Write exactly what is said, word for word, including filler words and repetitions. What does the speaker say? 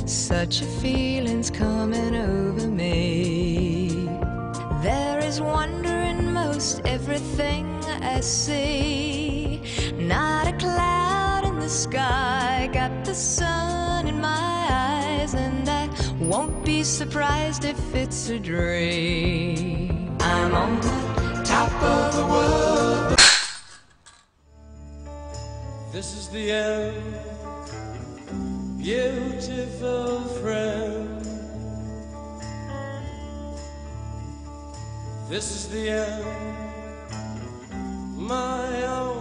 Such a feeling's coming over me. There is wonder in most everything I see. Not a cloud in the sky, got the sun in my eyes, and I won't be surprised if it's a dream. I'm on the top of the world. This is the end, beautiful friend. This is the end, my own.